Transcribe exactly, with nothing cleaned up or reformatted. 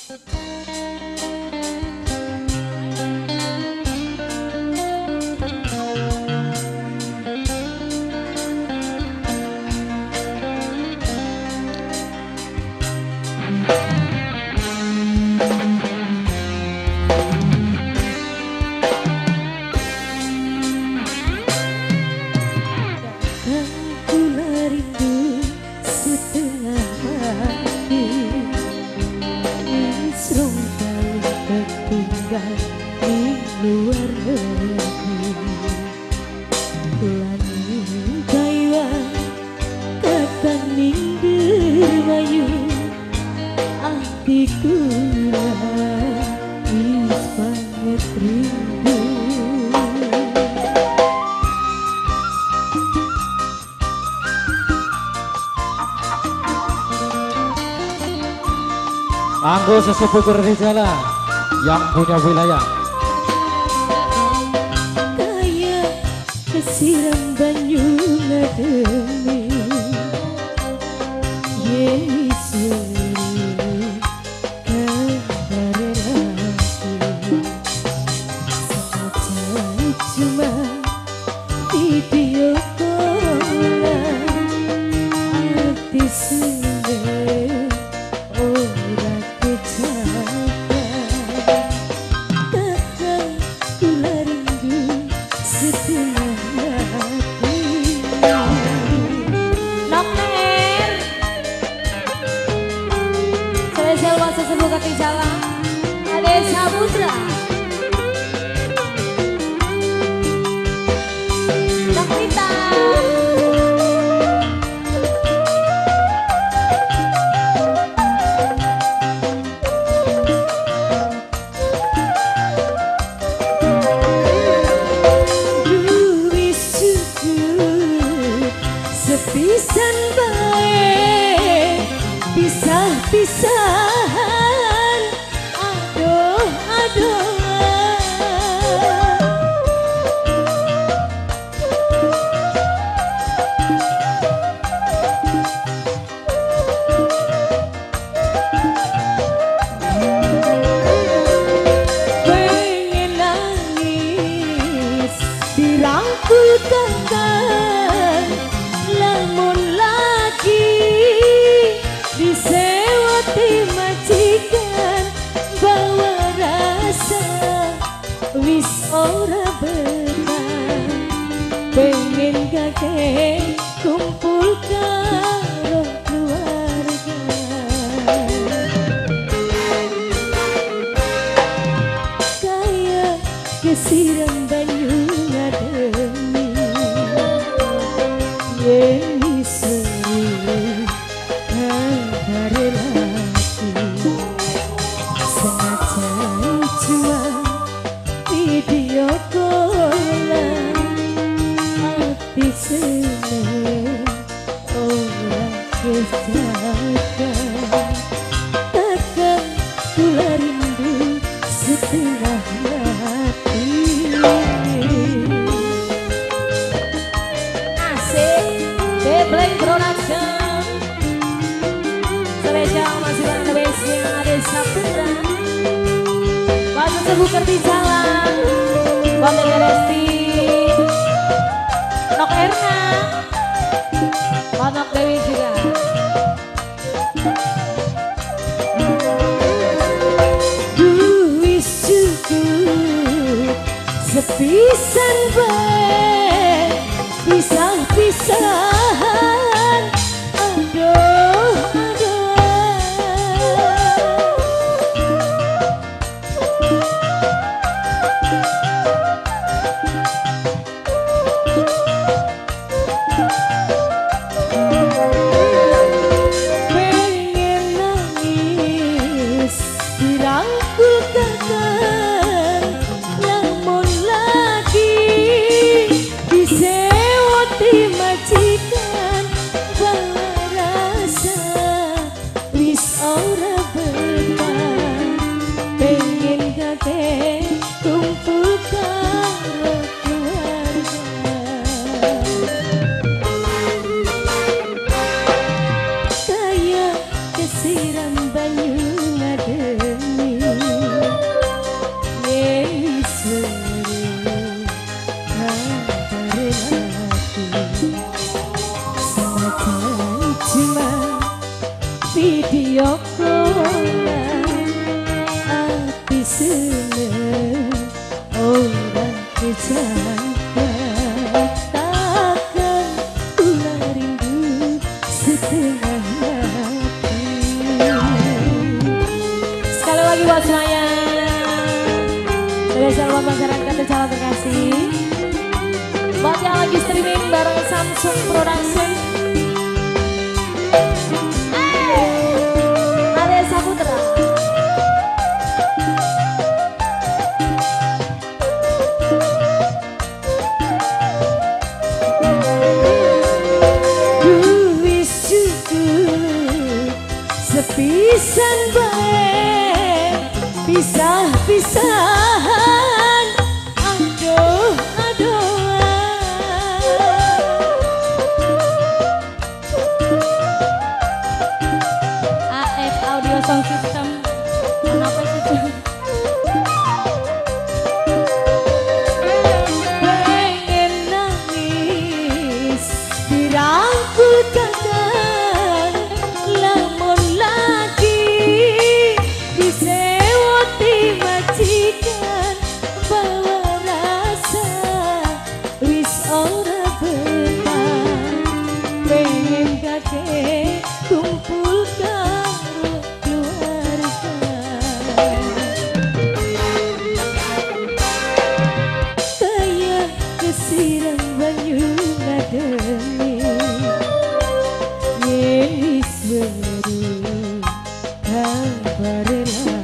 Anggo sesepuh bergejala yang punya wilayah. Kaya kesiram banyu ngademi Yesus kabarelaki senajan cuma video callan hati sendiri ora takkan kula rindu setengah hati. Nokter spesial masa sebuah kaki jalan ada Samudra Nokrita sepisan baik pisah-pisahan aduh aduh pengen nangis dirangkul tangan lamun lagi disewati majikan bawa rasa wis ora betah pengen kakek kumpul karo keluarga kaya kesiram banyu ngademi Yesus kabarelaki senajan cuma video callan hati seneng orang kejaga takkan kula rindu setengah hati. Black Production spesial masih bareng base yang ada Saputra masa sebuah kerti jalan Wamega Resti Nok Erna Nok Dewi juga duwis cukup sepisan baik pisah-pisahan aduh aduh pengen nangis dirangkul tangan lamun lagi disewati majikan bawa rasa wis ora betah pengen kakek kumpul karo keluarga kaya kesiram banyu ngademi cokolan ati seneng orang kejaga takkan ulah rindu setengah hati. Sekali lagi buat semuanya, spesial buat masyarakat dan calon terkasih, buat yang lagi streaming bareng Samsung Production. Ada Saputra. Wis cukup sepisan bae pisah-pisahan. Aduh, aduh. A F Audio Sound System. Kenapa sih itu? Pengen nangis dirangkul kakak, lamun lagi disewoti majikan, bawa rasa wis ora betah. Pengen kakek kumpul karo keluarga, kayak kesiram banyu ngademi ngelis weru kabar